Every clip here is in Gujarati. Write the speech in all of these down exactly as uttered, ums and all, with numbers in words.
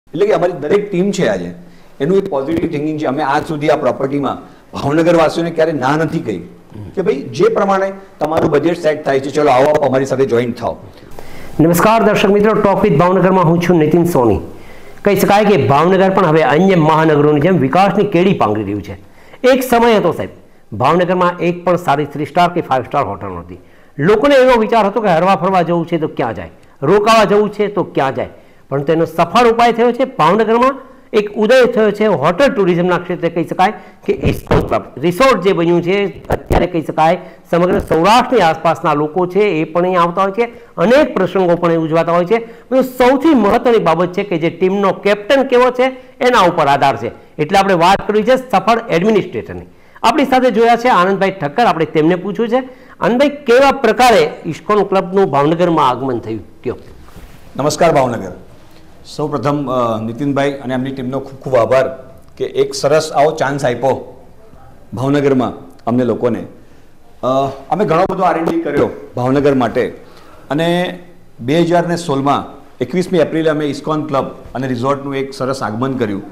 એટલે કે અમારી દરેક ટીમ છે આજે એનું એક પોઝિટિવ થિંકિંગ છે. અમે આજ સુધી આ પ્રોપર્ટીમાં ભાવનગર વાસીઓને ક્યારે ના નથી કહી કે ભાઈ જે પ્રમાણે તમારું બજેટ સેટ થાય છે, ચલો આવો અમારી સાથે જોઈન્ટ થાઓ. નમસ્કાર દર્શક મિત્રો, ટોપ વિથ ભાવનગરમાં હું છું નીતિન સોની. કહી શકાય કે ભાવનગર પણ હવે અન્ય મહાનગરોની જેમ વિકાસની કેડી પાંગરી રહ્યું છે. એક સમય હતો સાહેબ, ભાવનગરમાં એક પણ સારી થ્રી સ્ટાર કે ફાઇવ સ્ટાર હોટલ નહોતી. લોકોને એવો વિચાર હતો કે હરવા ફરવા જવું છે તો ક્યાં જાય, રોકાવા જવું છે તો ક્યાં જાય. પણ તેનો સફળ ઉપાય થયો છે. ભાવનગરમાં એક ઉદય થયો છે હોટલ ટુરિઝમના ક્ષેત્રે. કહી શકાય કે ઇસ્કોન ક્લબ રિસોર્ટ જે બન્યું છે અત્યારે કહી શકાય સમગ્ર સૌરાષ્ટ્રની આસપાસના લોકો છે એ પણ અહીં આવતા હોય છે. અનેક પ્રસંગો પણ અહીં ઉજવાતા હોય છે. પણ સૌથી મહત્વની બાબત છે કે જે ટીમનો કેપ્ટન કેવો છે એના ઉપર આધાર છે. એટલે આપણે વાત કરવી છે સફળ એડમિનિસ્ટ્રેટરની. આપણી સાથે જોયા છે આનંદભાઈ ઠક્કર. આપણે તેમને પૂછ્યું છે, આનંદભાઈ કેવા પ્રકારે ઇસ્કોન ક્લબનું ભાવનગરમાં આગમન થયું? કયો. નમસ્કાર ભાવનગર. સૌ પ્રથમ નીતિનભાઈ અને એમની ટીમનો ખૂબ ખૂબ આભાર કે એક સરસ આવો ચાન્સ આપ્યો ભાવનગરમાં અમને લોકોને. અમે ઘણો બધો આર એન્ડ ડી કર્યો ભાવનગર માટે અને બે હજાર ને સોળમાં એકવીસમી એપ્રિલે અમે ઇસ્કોન ક્લબ અને રિઝોર્ટનું એક સરસ આગમન કર્યું.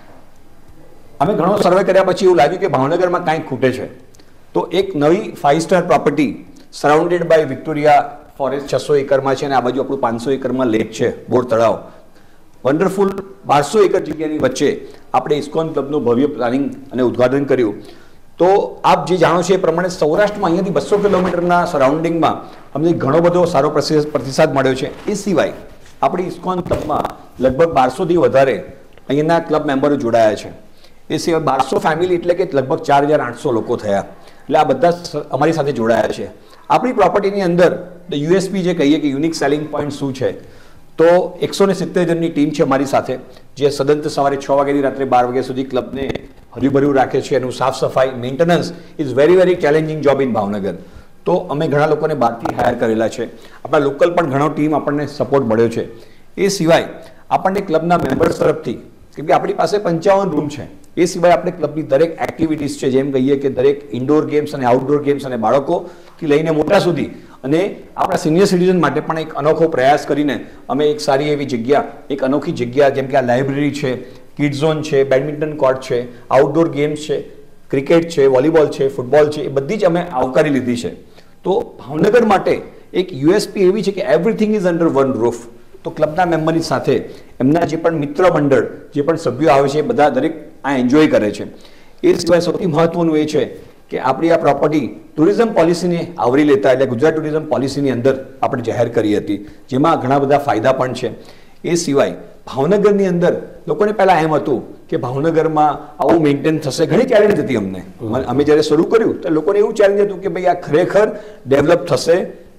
અમે ઘણો સર્વે કર્યા પછી એવું લાગ્યું કે ભાવનગરમાં કાંઈક ખૂટે છે. તો એક નવી five star property surrounded by Victoria forest છસો એકરમાં છે અને આ બાજુ આપણું પાંચસો એકરમાં લેક છે, બોર તળાવ, વન્ડરફુલ બારસો એકર જગ્યાની વચ્ચે આપણે ઇસ્કોન ક્લબનું ભવ્ય પ્લાનિંગ અને ઉદ્ઘાટન કર્યું. તો આપ જે જાણો છો એ પ્રમાણે સૌરાષ્ટ્રમાં અહીંયાથી બસો કિલોમીટરના સરાઉન્ડિંગમાં અમને ઘણો બધો સારો પ્રતિસાદ મળ્યો છે. એ સિવાય આપણી ઇસ્કોન ક્લબમાં લગભગ બારસોથી વધારે અહીંયાના ક્લબ મેમ્બરો જોડાયા છે. એ સિવાય બારસો ફેમિલી એટલે કે લગભગ ચાર હજાર આઠસો લોકો થયા. એટલે આ બધા અમારી સાથે જોડાયા છે. આપણી પ્રોપર્ટીની અંદર યુએસપી જે કહીએ કે યુનિક સેલિંગ પોઈન્ટ શું છે, તો એકસો ને સિત્તેર જણની ટીમ છે અમારી સાથે, જે સદંત સવારે છ વાગ્યાથી રાત્રે બાર વાગ્યા સુધી ક્લબને હર્યુભર્યું રાખે છે. એનું સાફ સફાઈ maintenance is very very challenging job in Bhavnagar. તો અમે ઘણા લોકોને બહારથી હાયર કરેલા છે. આપણા લોકલ પણ ઘણો ટીમ આપણને સપોર્ટ મળ્યો છે. એ સિવાય આપણને ક્લબના મેમ્બર્સ તરફથી, કેમ કે આપણી પાસે પંચાવન રૂમ છે, એ સિવાય આપણે ક્લબની દરેક એક્ટિવિટીઝ છે, જેમ કહીએ કે દરેક ઇન્ડોર ગેમ્સ અને આઉટડોર ગેમ્સ અને બાળકોથી લઈને મોટા સુધી અને આપણા સિનિયર સિટીઝન માટે પણ એક અનોખો પ્રયાસ કરીને અમે એક સારી એવી જગ્યા, એક અનોખી જગ્યા જેમ કે આ લાઇબ્રેરી છે, કિડ ઝોન છે, બેડમિન્ટન કોર્ટ છે, આઉટડોર ગેમ્સ છે, ક્રિકેટ છે, વોલીબોલ છે, ફૂટબોલ છે, એ બધી જ અમે આવકારી લીધી છે. તો ભાવનગર માટે એક યુએસપી એવી છે કે everything is under one roof. તો ક્લબના મેમ્બરની સાથે એમના જે પણ મિત્ર મંડળ, જે પણ સભ્યો આવે છે, એ બધા દરેક આ એન્જોય કરે છે. એ સિવાય સૌથી મહત્વનું એ છે કે આપણી આ પ્રોપર્ટી ટુરિઝમ પોલિસીને આવરી લેતા, એટલે ગુજરાત ટુરિઝમ પોલિસીની અંદર આપણે જાહેર કરી હતી, જેમાં ઘણા બધા ફાયદા પણ છે. એ સિવાય ભાવનગરની અંદર લોકોને પહેલાં એમ હતું કે ભાવનગરમાં આવું મેન્ટેન થશે, ઘણી ચેલેન્જ હતી અમને. અમે જ્યારે શરૂ કર્યું તો લોકોને એવું ચેલેન્જ હતું કે ભાઈ આ ખરેખર ડેવલપ થશે,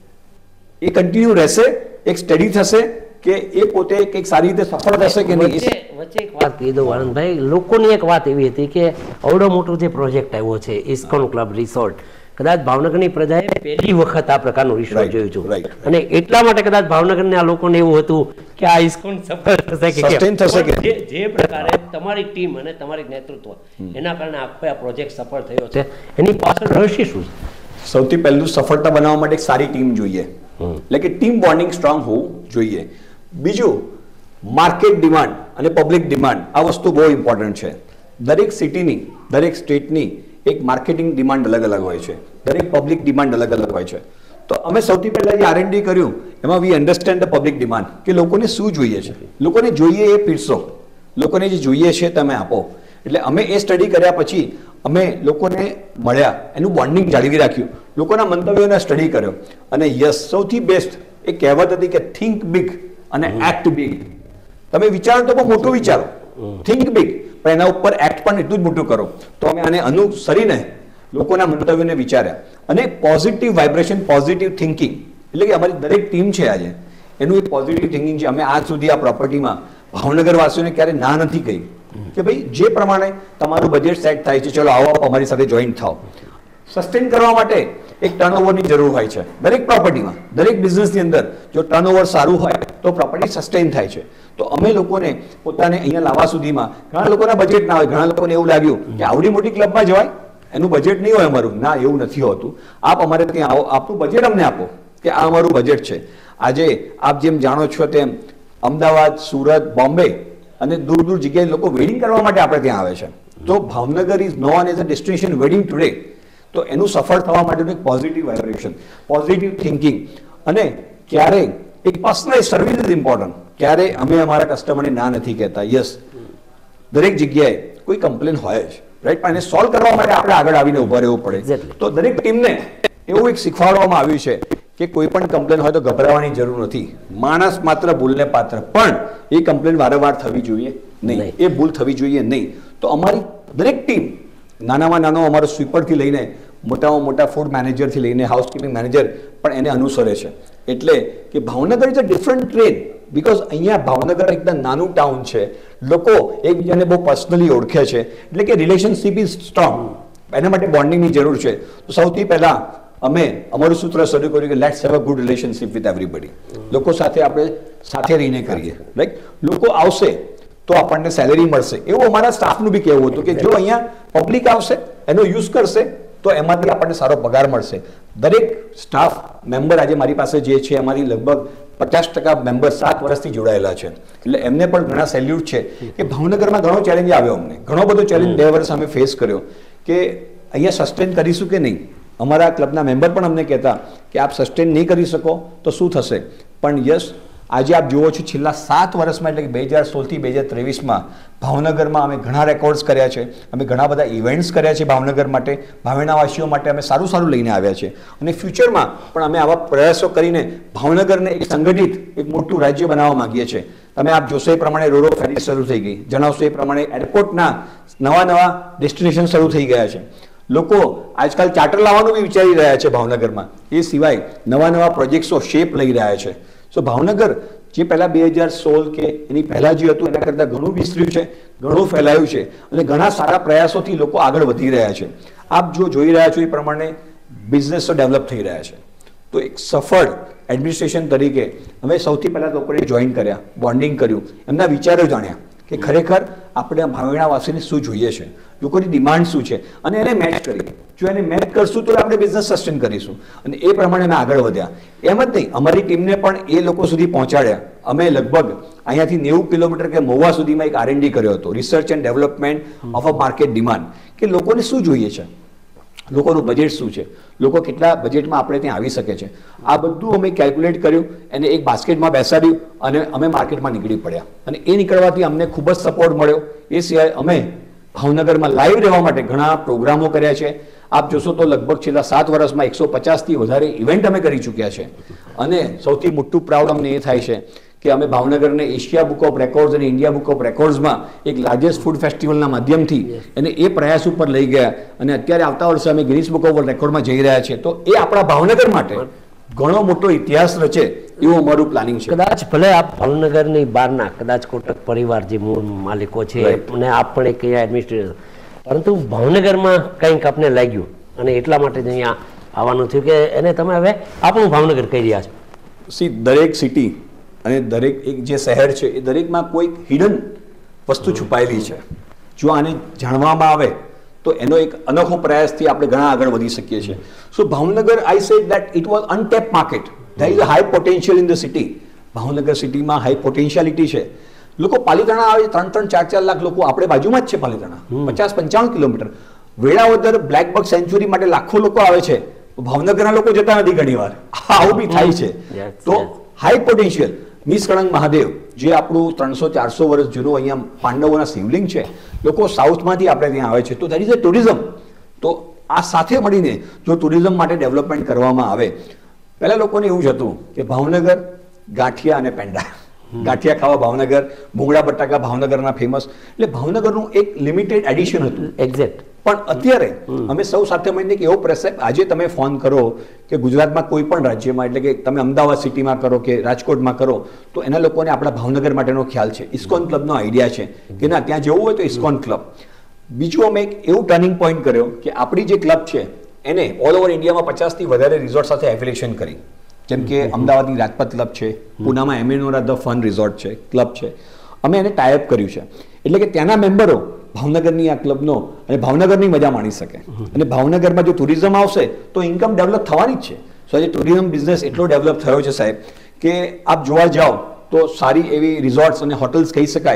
એ કન્ટિન્યુ રહેશે, એક સ્ટડી થશે કે એ પોતે એક સારી રીતે સફળ થશે કે નહીં. વચ્ચે એક વાત કહી દઉં આનંદભાઈ, લોકોની એક વાત એવી હતી કે અવડો મોટો જે પ્રોજેક્ટ આવ્યો છે ઇસ્કોન ક્લબ રિસોર્ટ, કદાચ ભાવનગરની પ્રજાએ પહેલી વખત આ પ્રકારનું રિસોર્ટ જોયું છે અને એટલા માટે કદાચ ભાવનગરના લોકોને એવું હતું કે આ ઇસ્કોન સફળ થશે કે સસ્ટેન થશે કે જે પ્રકારે તમારી ટીમ અને તમારી નેતૃત્વ એના કારણે આખો આ પ્રોજેક્ટ સફળ થયો છે, એની પાછળ રહસ્ય શું છે? સૌથી પહેલું સફળતા બનાવવા માટે એક સારી ટીમ જોઈએ, એટલે કે ટીમ બોન્ડિંગ સ્ટ્રોંગ હોવું જોઈએ. બીજું, માર્કેટ ડિમાન્ડ અને પબ્લિક ડિમાન્ડ, આ વસ્તુ બહુ ઇમ્પોર્ટન્ટ છે. દરેક સિટીની, દરેક સ્ટેટની એક માર્કેટિંગ ડિમાન્ડ અલગ અલગ હોય છે, દરેક પબ્લિક ડિમાન્ડ અલગ અલગ હોય છે. તો અમે સૌથી પહેલાં જે આર એન્ડ ડી કર્યું એમાં we understand the public demand, કે લોકોને શું જોઈએ છે, લોકોને જોઈએ એ પીરસો, લોકોને જે જોઈએ છે તમે આપો. એટલે અમે એ સ્ટડી કર્યા પછી અમે લોકોને મળ્યા, એનું બોન્ડિંગ જાળવી રાખ્યું, લોકોના મંતવ્યોને સ્ટડી કર્યો અને યસ, સૌથી બેસ્ટ એક કહેવત હતી કે થિંક બિગ અને એક્ટ બિગ. તમે વિચારો તો બહુ મોટું વિચારો, થિંક બિગ, પણ એના ઉપર એક્ટ પણ એટલું જ મોટું કરો. તો અમે આને અનુસરીને લોકોના મંતવ્યોને વિચાર્યા અને પોઝિટિવ વાઇબ્રેશન, પોઝિટિવ થિંકિંગ, એટલે કે અમારી દરેક ટીમ છે આજે એનું એક પોઝિટિવ થિંકિંગ છે. અમે આજ સુધી આ પ્રોપર્ટીમાં ભાવનગર વાસીઓને ક્યારે ના નથી કહી કે ભાઈ જે પ્રમાણે તમારું બજેટ સેટ થાય છે, ચલો આવો અમારી સાથે જોઈન્ટ થાઓ. સસ્ટેન કરવા માટે એક ટર્નઓવરની જરૂર હોય છે દરેક પ્રોપર્ટીમાં, દરેક બિઝનેસની અંદર જો ટર્નઓવર સારું હોય તો પ્રોપર્ટી સસ્ટેન થાય છે. તો અમે લોકોને પોતાને અહીંયા લાવવા સુધીમાં ઘણા લોકોના બજેટ ના હોય, ઘણા લોકોને એવું લાગ્યું કે આવડી મોટી ક્લબમાં જવાય, એનું બજેટ નહીં હોય અમારું. ના, એવું નથી હોતું. આપ અમારે ત્યાં આવો, આપનું બજેટ અમને આપો કે આ અમારું બજેટ છે. આજે આપ જેમ જાણો છો તેમ અમદાવાદ, સુરત, બોમ્બે અને દૂર દૂર જગ્યાએ લોકો વેડિંગ કરવા માટે આપણે ત્યાં આવે છે. તો Bhavnagar is known as a destination wedding today. તો એનું સફળ થવા માટેનું એક પોઝિટિવ વાઇબ્રેશન, પોઝિટિવ થિંકિંગ, અને ક્યારેય એક પર્સનલાઇઝ સર્વિસ ઇઝ ઇમ્પોર્ટન્ટ. ક્યારે અમે અમારા કસ્ટમરને ના નથી કહેતા. યસ, દરેક જગ્યાએ કોઈ કમ્પ્લેન હોય જ, રાઈટ, પણ એને સોલ્વ કરવા માટે આપણે આગળ આવીને ઉભા રહેવું પડે. તો દરેક ટીમને એવું એક શીખવાડવામાં આવ્યું છે કે કોઈ પણ કમ્પ્લેન હોય તો ગભરાવાની જરૂર નથી. માણસ માત્ર ભૂલને પાત્ર, પણ એ કમ્પ્લેન વારંવાર થવી જોઈએ નહીં, એ ભૂલ થવી જોઈએ નહીં. તો અમારી દરેક ટીમ, નાનામાં નાનો અમારો સ્વીપરથી લઈને મોટામાં મોટા ફૂડ મેનેજરથી લઈને હાઉસકીપિંગ મેનેજર પણ એને અનુસરે છે. એટલે કે Bhavnagar is a different trend, because અહીંયા ભાવનગર એકદમ નાનું ટાઉન છે, લોકો એકબીજાને બહુ પર્સનલી ઓળખે છે, એટલે કે રિલેશનશીપ ઇઝ સ્ટ્રોંગ. એના માટે બોન્ડિંગની જરૂર છે. તો સૌથી પહેલા અમે અમારું સૂત્ર શરૂ કર્યું કે let's have a good relationship with everybody. લોકો સાથે આપણે સાથે રહીને કરીએ, રાઈટ. લોકો આવશે તો આપણને સેલેરી મળશે, એવું અમારા સ્ટાફનું બી કહેવું હતું કે જો અહીંયા પબ્લિક આવશે, એનો યુઝ કરશે, તો એમાંથી આપણને સારો પગાર મળશે. દરેક સ્ટાફ મેમ્બર આજે મારી પાસે જે છે એમાંથી લગભગ પચાસ ટકા મેમ્બર સાત વર્ષથી જોડાયેલા છે. એટલે એમને પણ ઘણા સેલ્યુટ છે કે ભાવનગરમાં ઘણો ચેલેન્જ આવ્યો, અમને ઘણો બધો ચેલેન્જ બે વર્ષ અમે ફેસ કર્યો કે અહીંયા સસ્ટેન કરીશું કે નહીં. અમારા ક્લબના મેમ્બર પણ અમને કહેતા કે આપ સસ્ટેન નહીં કરી શકો તો શું થશે. પણ યસ, આજે આપ જુઓ છો છેલ્લા સાત વર્ષમાં, એટલે કે બે હજાર સોળથી બે હજાર ત્રેવીસમાં ભાવનગરમાં અમે ઘણા રેકોર્ડ્સ કર્યા છે, અમે ઘણા બધા ઇવેન્ટ્સ કર્યા છે ભાવનગર માટે, ભાવેણાવાસીઓ માટે અમે સારું સારું લઈને આવ્યા છે. અને ફ્યુચરમાં પણ અમે આવા પ્રયાસો કરીને ભાવનગરને એક સંગઠિત એક મોટું રાજ્ય બનાવવા માંગીએ છીએ. તમે આપ જોશો એ પ્રમાણે રોરો ફેરી શરૂ થઈ ગઈ, જણાવશો એ પ્રમાણે એરપોર્ટના નવા નવા ડેસ્ટિનેશન શરૂ થઈ ગયા છે. લોકો આજકાલ ચાર્ટર લાવવાનું બી વિચારી રહ્યા છે ભાવનગરમાં. એ સિવાય નવા નવા પ્રોજેક્ટ્સો શેપ લઈ રહ્યા છે. સો ભાવનગર જે પહેલા બે હજાર સોળ કે એની પહેલા જે હતું એના કરતાં ઘણું વિસ્તર્યું છે, ઘણું ફેલાયું છે, અને ઘણા સારા પ્રયાસોથી લોકો આગળ વધી રહ્યા છે. આપ જો જોઈ રહ્યા છો એ પ્રમાણે બિઝનેસો ડેવલપ થઈ રહ્યા છે. તો એક સફળ એડમિનિસ્ટ્રેશન તરીકે અમે સૌથી પહેલાં લોકોને જોઈન કર્યા, બોન્ડિંગ કર્યું, એમના વિચારો જાણ્યા કે ખરેખર આપણે ભાવેણાવાસીને શું જોઈએ છે, લોકોની ડિમાન્ડ શું છે, અને એને મેચ કરીએ. જો એને મેચ કરશું તો આપણે બિઝનેસ સસ્ટેન કરીશું. અને એ પ્રમાણે અમે આગળ વધ્યા. એમ જ નહીં, અમારી ટીમને પણ એ લોકો સુધી પહોંચાડ્યા. અમે લગભગ અહીંયાથી નેવું કિલોમીટર કે મહુવા સુધીમાં એક આર એન્ડ ડી કર્યો હતો, research and development of a market demand, કે લોકોને શું જોઈએ છે, લોકોનું બજેટ શું છે, લોકો કેટલા બજેટમાં આપણે ત્યાં આવી શકે છે. આ બધું અમે કેલ્ક્યુલેટ કર્યું, એને એક બાસ્કેટમાં બેસાડ્યું અને અમે માર્કેટમાં નીકળી પડ્યા. અને એ નીકળવાથી અમને ખૂબ જ સપોર્ટ મળ્યો. એ સિવાય અમે ભાવનગરમાં લાઈવ રહેવા માટે ઘણા પ્રોગ્રામો કર્યા છે. આપ જોશો તો લગભગ છેલ્લા સાત વર્ષમાં એકસો પચાસથી વધારે ઇવેન્ટ અમે કરી ચૂક્યા છે. અને સૌથી મોટું પ્રાઉડ અમને એ થાય છે કે અમે ભાવનગરને એશિયા બુક ઓફ રેકોર્ડ્સ અને ઇન્ડિયા બુક ઓફ રેકોર્ડ્સમાં એક લાર્જેસ્ટ ફૂડ ફેસ્ટિવલના માધ્યમથી એને એ પ્રયાસ ઉપર લઈ ગયા. અને અત્યારે આવતા વર્ષે અમે ગિનિસ બુક ઓફ રેકોર્ડમાં જઈ રહ્યા છીએ. તો એ આપણા ભાવનગર માટે ઘણો મોટો ઇતિહાસ રચે એવું અમારું પ્લાનિંગ છે. કદાચ ભલે આપ ભાવનગરની બહારના કદાચ કોટક પરિવાર જે મૂળ માલિકો છે અને આપ પણ એક એડમિનિસ્ટ્રેટર, પરંતુ ભાવનગરમાં કંઈક આપને લાગ્યું અને એટલા માટે જ અહીંયા આવવાનું થયું કે એને તમે હવે આપણું ભાવનગર કહી રહ્યા છો. સી દરેક સિટી અને દરેક એક જે શહેર છે એ દરેકમાં કોઈક હિડન વસ્તુ છુપાયેલી છે. જો આને જાણવામાં આવે તો એનો એક અનોખો પ્રયાસથી આપણે ઘણા આગળ વધી શકીએ છીએ. So Bhavnagar, I said that it was untapped market. There is a high potential in the city. Bhavnagar સિટીમાં હાઈ પોટેન્શિયાલિટી છે. લોકો પાલીતાણા આવે, ત્રણ ત્રણ ચાર ચાર લાખ લોકો આપણે બાજુમાં જ છે. પાલીતાણા પચાસ પંચાવન કિલોમીટર. વેળાવદર બ્લેકબક સેન્ચુરી માટે લાખો લોકો આવે છે, ભાવનગરના લોકો જતા નથી ઘણી વાર. આવું બી થાય છે. તો હાઈ પોટેન્શિયલ. નિષ્કળંક મહાદેવ જે આપણું ત્રણસો ચારસો વર્ષ જૂનું અહીંયા પાંડવોના શિવલિંગ છે, લોકો સાઉથમાંથી આપણે ત્યાં આવે છે. તો દેટ ઇઝ અ ટુરિઝમ. તો આ સાથે મળીને જો ટુરિઝમ માટે ડેવલપમેન્ટ કરવામાં આવે, પહેલાં લોકોને એવું જ હતું કે ભાવનગર ગાંઠિયા અને પેંડા, ગાંઠિયા ખાવા ભાવનગર, ભૂંગળા બટાકા ભાવનગરના ફેમસ, એટલે ભાવનગરનું એક લિમિટેડ એડિશન હતું. એક્ઝેક્ટ. પણ અત્યારે અમે સૌ સાથે મળીને કે એવો પ્રસંગ, આજે તમે ફોન કરો કે ગુજરાતમાં કોઈ પણ રાજ્યમાં, એટલે કે તમે અમદાવાદ સિટીમાં કરો કે રાજકોટમાં કરો, તો એના લોકોને આપણા ભાવનગર માટેનો ખ્યાલ છે. ઇસ્કોન ક્લબનો આઈડિયા છે કે ના, ત્યાં જવું હોય તો ઇસ્કોન ક્લબ. બીજું અમે એક એવું ટર્નિંગ પોઈન્ટ કર્યો કે આપણી જે ક્લબ છે એને ઓલ ઓવર ઇન્ડિયામાં પચાસથી વધારે રિઝોર્ટ સાથે એફિલિએશન કરી. જેમ કે અમદાવાદની રાજપથ ક્લબ છે, પુનામાં એમેનોરા ધ ફન રિઝોર્ટ છે, ક્લબ છે. અમે એને ટાઈઅપ કર્યું છે, એટલે કે ત્યાંના મેમ્બરો ભાવનગરની આ ક્લબનો અને ભાવનગરની મજા માણી શકે. અને ભાવનગરમાં જો ટુરિઝમ આવશે તો ઇન્કમ ડેવલપ થવાની જ છે. સો આજે ટુરિઝમ બિઝનેસ એટલો ડેવલપ થયો છે સાહેબ કે આપ જોવા જાઓ તો સારી એવી રિઝોર્ટ્સ અને હોટલ્સ કહી શકાય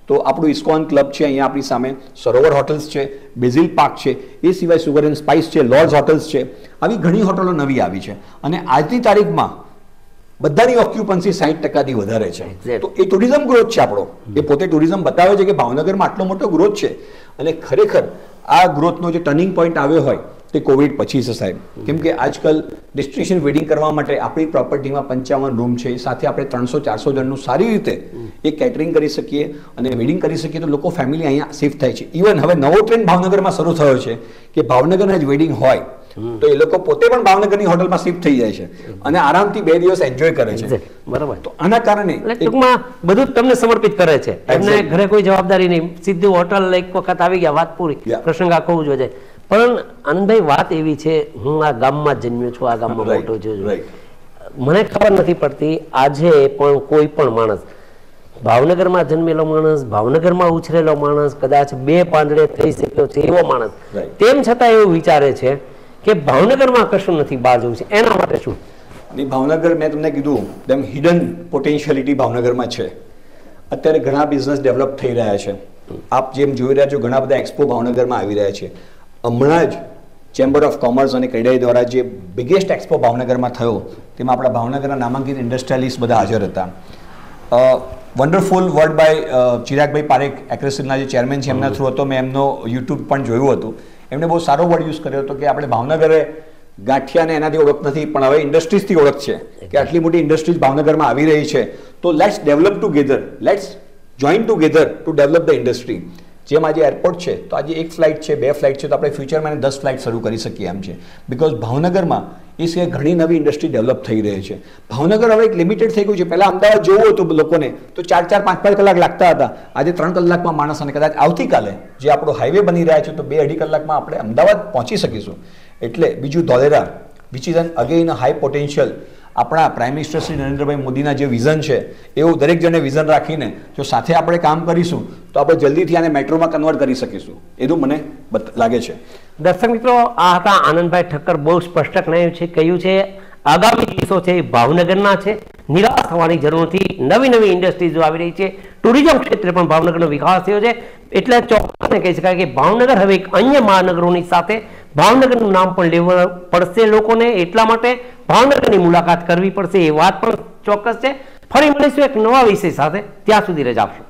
તો આપણું ઇસ્કોન ક્લબ છે અહીંયા આપણી સામે, સરોવર હોટલ્સ છે, બેઝિલ પાર્ક છે, એ સિવાય સુગર એન્ડ સ્પાઇસ છે, લોર્ડ્સ હોટલ્સ છે, આવી ઘણી હોટલો નવી આવી છે. અને આજની તારીખમાં બધાની ઓક્યુપન્સી સાઠ ટકાથી વધારે છે. તો એ ટુરિઝમ ગ્રોથ છે આપણો, એ પોતે ટુરિઝમ બતાવે છે કે ભાવનગરમાં આટલો મોટો ગ્રોથ છે. અને ખરેખર આ ગ્રોથનો જે ટર્નિંગ પોઈન્ટ આવ્યો હોય તે કોવિડ પછી છે સાહેબ. કેમ કે આજકાલ ડેસ્ટિનેશન વેડિંગ કરવા માટે આપણી પ્રોપર્ટીમાં પંચાવન રૂમ છે, સાથે આપણે ત્રણસો ચારસો જણનું સારી રીતે એ કેટરિંગ કરી શકીએ અને વેડિંગ કરી શકીએ, તો લોકો ફેમિલી અહીંયા શિફ્ટ થાય છે. ઇવન હવે નવો ટ્રેન્ડ ભાવનગરમાં શરૂ થયો છે કે ભાવનગરના જ વેડિંગ હોય તો એ લોકો પોતે પણ ભાવનગરની હોટલમાં શિફ્ટ થઈ જાય છે અને આરામથી બે દિવસ એન્જોય કરે છે. બરાબર. તો આના કારણે ટૂંકમાં બધું તમને સમર્પિત કરે છે, એમને ઘરે કોઈ જવાબદારી નહીં, સીધું હોટલ એક વખત આવી ગયા, વાત પૂરી, પ્રસંગ આખો ઉજવે. પણ આનંદભાઈ વાત એવી છે, હું આ ગામમાં જન્મ્યો છું, આ ગામમાં મોટો છું, મને ખબર નથી પડતી આજે પણ કોઈ પણ માણસ ભાવનગરમાં જન્મેલો માણસ, ભાવનગરમાં ઉછરેલો માણસ, કદાચ બે પાંદડે થઈ શક્યો છે એવો માણસ, તેમ છતાં એવું વિચારે છે કે ભાવનગરમાં કશું નથી, બહાર જવું છે. એના માટે શું? ભાવનગર મેં તમને કીધું તેમ હિડન પોટેન્શિયાલિટી ભાવનગરમાં છે. અત્યારે ઘણા બિઝનેસ ડેવલપ થઈ રહ્યા છે. આપ જેમ જોઈ રહ્યા છો ઘણા બધા એક્સપો ભાવનગરમાં આવી રહ્યા છે. હમણાં જ ચેમ્બર ઓફ કોમર્સ અને ક્રેડાઈ દ્વારા જે બિગેસ્ટ એક્સપો ભાવનગરમાં થયો તેમાં આપણા ભાવનગરના નામાંકિત ઇન્ડસ્ટ્રીયાલિસ્ટ બધા હાજર હતા. Wonderful word by Chiragbhai Parekh, એક્રેસિલના જે ચેરમેન છે, એમના થ્રુ હતો. મેં એમનો યુટ્યુબ પણ જોયું હતું. એમણે બહુ સારો વર્ડ યુઝ કર્યો હતો કે આપણે ભાવનગરે ગાંઠિયાને એનાથી ઓળખ નથી, પણ હવે ઇન્ડસ્ટ્રીઝથી ઓળખ છે કે આટલી મોટી ઇન્ડસ્ટ્રીઝ ભાવનગરમાં આવી રહી છે. તો let's develop together, let's join together to develop the industry. જેમ આજે એરપોર્ટ છે તો આજે એક ફ્લાઇટ છે, બે ફ્લાઇટ છે, તો આપણે ફ્યુચરમાં દસ ફ્લાઇટ શરૂ કરી શકીએ એમ છે. બિકોઝ ભાવનગરમાં એ સિવાય ઘણી નવી ઇન્ડસ્ટ્રી ડેવલપ થઈ રહી છે. ભાવનગર હવે એક લિમિટેડ થઈ ગયું છે. પહેલાં અમદાવાદ જોવું હતું લોકોને તો ચાર ચાર પાંચ પાંચ કલાક લાગતા હતા. આજે ત્રણ કલાકમાં માણસ, અને કદાચ આવતીકાલે જે આપણો હાઈવે બની રહ્યા છે તો બે અઢી કલાકમાં આપણે અમદાવાદ પહોંચી શકીશું. એટલે બીજું Dholera, which is an again high potential. આપણા પ્રાઇમ મિનિસ્ટર શ્રી નરેન્દ્રભાઈ મોદીના જે વિઝન છે એવું દરેક જણે વિઝન રાખીને જો સાથે આપણે કામ કરીશું તો આપણે જલ્દીથી આને મેટ્રોમાં કન્વર્ટ કરી શકીશું, એવું મને લાગે છે. દર્શક મિત્રો, આ હતા આનંદભાઈ ઠક્કર. બહુ સ્પષ્ટ કહ્યું છે કહ્યું છે આગામી દિવસો છે એ ભાવનગરના છે. નિરાશ થવાની જરૂર નથી. નવી નવી ઇન્ડસ્ટ્રીઝો આવી રહી છે. ટુરિઝમ ક્ષેત્રે પણ ભાવનગરનો વિકાસ થયો છે. એટલે ચોક્કસને કહી શકાય કે ભાવનગર હવે એક અન્ય મહાનગરોની સાથે ભાવનગરનું નામ પણ લેવું પડશે લોકોને. એટલા માટે ભાવનગરની મુલાકાત કરવી પડશે, એ વાત પણ ચોક્કસ છે. ફરી મળીશું એક નવા વિષય સાથે. ત્યાં સુધી રજા આપશો.